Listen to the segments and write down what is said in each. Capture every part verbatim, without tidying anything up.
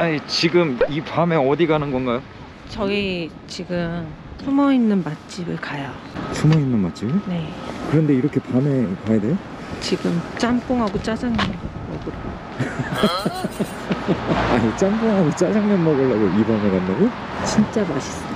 아니 지금 이 밤에 어디 가는 건가요? 저희 지금 숨어있는 맛집을 가요. 숨어있는 맛집? 네. 그런데 이렇게 밤에 가야 돼요? 지금 짬뽕하고 짜장면 먹으러. 아니 짬뽕하고 짜장면 먹으려고 이 밤에 간다고? 진짜 맛있어.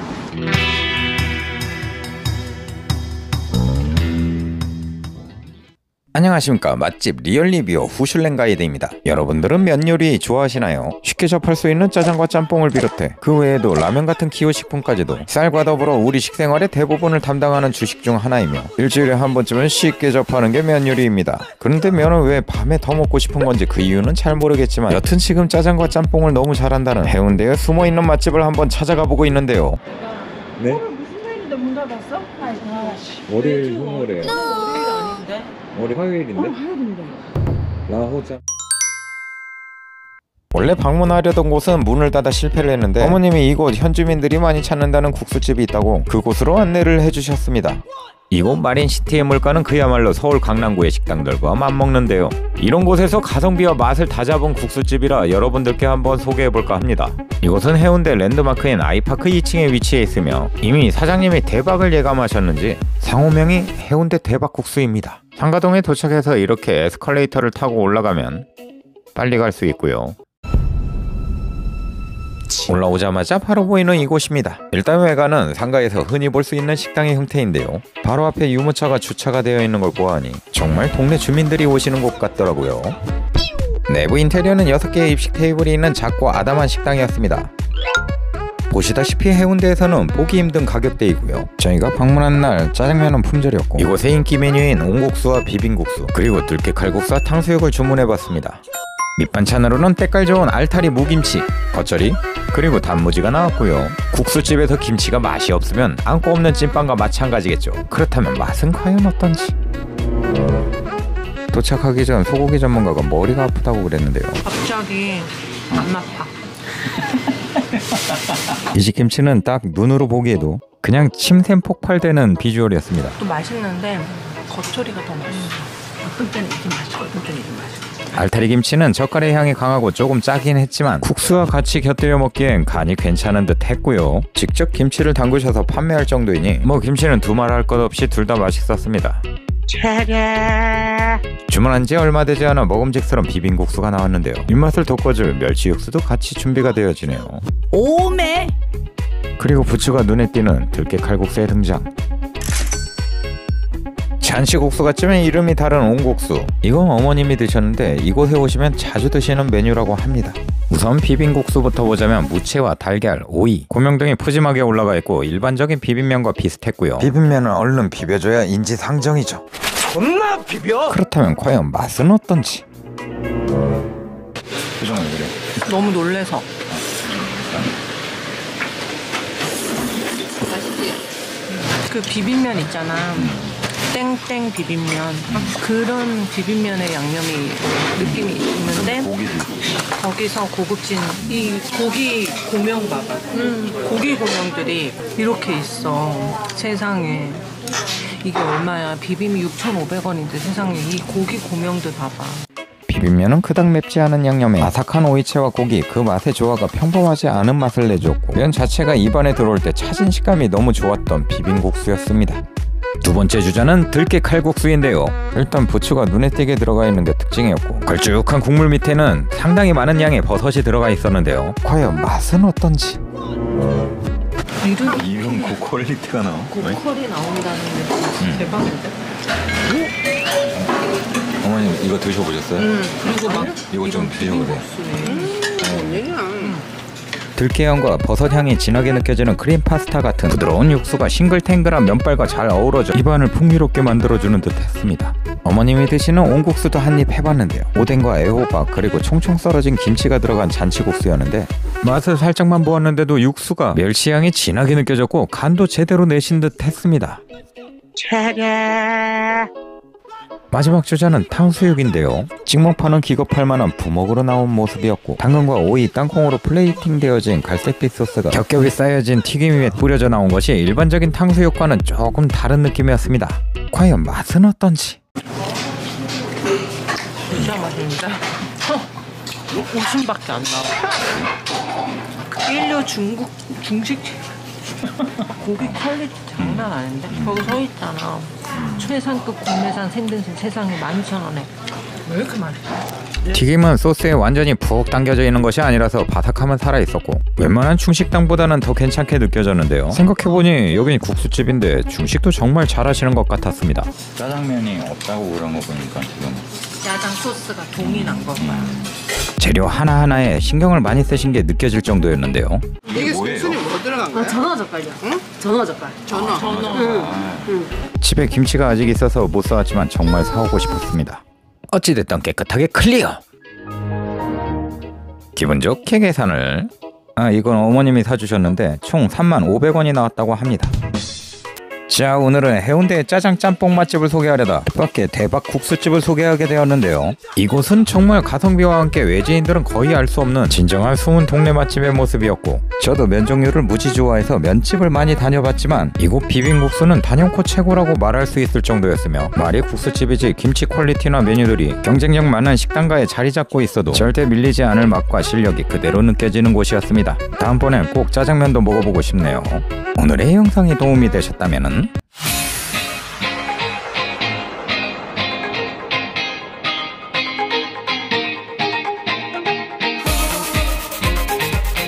안녕하십니까. 맛집 리얼리뷰어 후슐랭 가이드입니다. 여러분들은 면 요리 좋아하시나요? 쉽게 접할 수 있는 짜장과 짬뽕을 비롯해 그 외에도 라면 같은 기호식품까지도 쌀과 더불어 우리 식생활의 대부분을 담당하는 주식 중 하나이며 일주일에 한 번쯤은 쉽게 접하는 게 면 요리입니다. 그런데 면은 왜 밤에 더 먹고 싶은 건지 그 이유는 잘 모르겠지만 여튼 지금 짜장과 짬뽕을 너무 잘한다는 해운대에 숨어있는 맛집을 한번 찾아가 보고 있는데요. 네? 무슨 요일인데 문 닫았어? 월요일 휴무래요. 월요일 아닌데? 월요일 화요일인데? 어, 화요일인데. 라호짱. 원래 방문하려던 곳은 문을 닫아 실패를 했는데 어머님이 이곳 현지민들이 많이 찾는다는 국수집이 있다고 그곳으로 안내를 해주셨습니다. 이곳 마린시티의 물가는 그야말로 서울 강남구의 식당들과 맞먹는데요. 이런 곳에서 가성비와 맛을 다 잡은 국수집이라 여러분들께 한번 소개해볼까 합니다. 이곳은 해운대 랜드마크인 아이파크 이 층에 위치해 있으며 이미 사장님이 대박을 예감하셨는지 상호명이 해운대 대박국수입니다. 상가동에 도착해서 이렇게 에스컬레이터를 타고 올라가면 빨리 갈 수 있고요. 올라오자마자 바로 보이는 이곳입니다. 일단 외관은 상가에서 흔히 볼 수 있는 식당의 형태인데요. 바로 앞에 유모차가 주차가 되어 있는 걸 보아하니 정말 동네 주민들이 오시는 곳 같더라고요. 내부 인테리어는 여섯 개의 입식 테이블이 있는 작고 아담한 식당이었습니다. 보시다시피 해운대에서는 보기 힘든 가격대이고요. 저희가 방문한 날 짜장면은 품절이었고 이곳의 인기 메뉴인 온국수와 비빔국수 그리고 들깨 칼국수와 탕수육을 주문해봤습니다. 밑반찬으로는 때깔 좋은 알타리 무김치, 겉절이, 그리고 단무지가 나왔고요. 국수집에서 김치가 맛이 없으면 안고 없는 찐빵과 마찬가지겠죠. 그렇다면 맛은 과연 어떤지? 도착하기 전 소고기 전문가가 머리가 아프다고 그랬는데요. 갑자기 안 아파. 이 집 김치는 딱 눈으로 보기에도 그냥 침샘 폭발되는 비주얼이었습니다. 또 맛있는데 겉절이가 더 맛있어. 어떤 때는 이게 맛있고 어떤 때는 이게 맛있어. 알타리 김치는 젓갈의 향이 강하고 조금 짜긴 했지만 국수와 같이 곁들여 먹기엔 간이 괜찮은 듯 했고요. 직접 김치를 담그셔서 판매할 정도이니 뭐 김치는 두말할 것 없이 둘 다 맛있었습니다. 주문한 지 얼마 되지 않아 먹음직스러운 비빔국수가 나왔는데요. 입맛을 돋궈줄 멸치 육수도 같이 준비가 되어지네요. 오메! 그리고 부추가 눈에 띄는 들깨 칼국수의 등장. 잔치국수 같지만 이름이 다른 온국수. 이건 어머님이 드셨는데 이곳에 오시면 자주 드시는 메뉴라고 합니다. 우선 비빔국수부터 보자면 무채와 달걀, 오이, 고명 등이 푸짐하게 올라가 있고 일반적인 비빔면과 비슷했고요. 비빔면은 얼른 비벼줘야 인지상정이죠. 존나 비벼! 그렇다면 과연 맛은 어떤지? 표정이 그래. 너무 놀래서. 그 비빔면 있잖아. 땡땡 비빔면. 그런 비빔면의 양념이 느낌이 있는데 거기서 고급진 이 고기 고명 봐봐. 음, 고기 고명들이 이렇게 있어. 세상에. 이게 얼마야? 비빔이 육천오백 원인데 세상에 이 고기 고명들 봐봐. 비빔면은 그닥 맵지 않은 양념에 아삭한 오이채와 고기 그 맛의 조화가 평범하지 않은 맛을 내줬고 면 자체가 입안에 들어올 때 차진 식감이 너무 좋았던 비빔국수였습니다. 두 번째 주자는 들깨 칼국수인데요. 일단 부추가 눈에 띄게 들어가 있는 게 특징이었고 걸쭉한 국물 밑에는 상당히 많은 양의 버섯이 들어가 있었는데요. 과연 맛은 어떤지? 이름 이런 고퀄리티가 나와. 고퀄이 나온다는 게 음. 대박인데? 어머님 이거 드셔보셨어요? 음, 그리고 막 이거 좀 드셔보세요. 음. 들깨향과 버섯향이 진하게 느껴지는 크림 파스타 같은 부드러운 육수가 싱글탱글한 면발과 잘 어우러져 입안을 풍미롭게 만들어주는 듯 했습니다. 어머님이 드시는 온국수도 한입 해봤는데요. 오뎅과 애호박 그리고 총총 썰어진 김치가 들어간 잔치국수였는데 맛을 살짝만 보았는데도 육수가 멸치향이 진하게 느껴졌고 간도 제대로 내신 듯 했습니다. 마지막 주자는 탕수육인데요. 찍먹파는 기겁할 만한 부먹으로 나온 모습이었고 당근과 오이, 땅콩으로 플레이팅 되어진 갈색빛 소스가 겹겹이 쌓여진 튀김 위에 뿌려져 나온 것이 일반적인 탕수육과는 조금 다른 느낌이었습니다. 과연 맛은 어떤지? 진짜 맛있는데? 웃음밖에 안 나와. 일류 중국 중식 고기 퀄리티 장난 아닌데? 거기 서 있잖아. 최상급 국내산 생등심 세상에 만 이천 원에. 왜 이렇게 맛있어? 튀김은 소스에 완전히 푹 당겨져 있는 것이 아니라서 바삭함은 살아있었고 웬만한 중식당보다는 더 괜찮게 느껴졌는데요. 생각해보니 여긴 국수집인데 중식도 정말 잘하시는 것 같았습니다. 짜장면이 없다고 그런 거 보니까 지금 짜장 소스가 동일한 건 거야. 재료 하나하나에 신경을 많이 쓰신 게 느껴질 정도였는데요. 이게 뭐예요? 순이 뭐 들어간 거야? 아, 전어 젓갈이요. 응? 전어 젓갈. 전어. 전어. 집에 김치가 아직 있어서 못 사왔지만 정말 사오고 싶었습니다. 어찌됐든 깨끗하게 클리어. 기분 좋게 계산을. 아, 이건 어머님이 사주셨는데 총 삼만 오백 원이 나왔다고 합니다. 자, 오늘은 해운대의 짜장 짬뽕 맛집을 소개하려다 뜻밖의 대박 국수집을 소개하게 되었는데요. 이곳은 정말 가성비와 함께 외지인들은 거의 알 수 없는 진정한 숨은 동네 맛집의 모습이었고 저도 면 종류를 무지 좋아해서 면집을 많이 다녀봤지만 이곳 비빔국수는 단연코 최고라고 말할 수 있을 정도였으며 말이 국수집이지 김치 퀄리티나 메뉴들이 경쟁력 많은 식당가에 자리 잡고 있어도 절대 밀리지 않을 맛과 실력이 그대로 느껴지는 곳이었습니다. 다음번엔 꼭 짜장면도 먹어보고 싶네요. 오늘의 영상이 도움이 되셨다면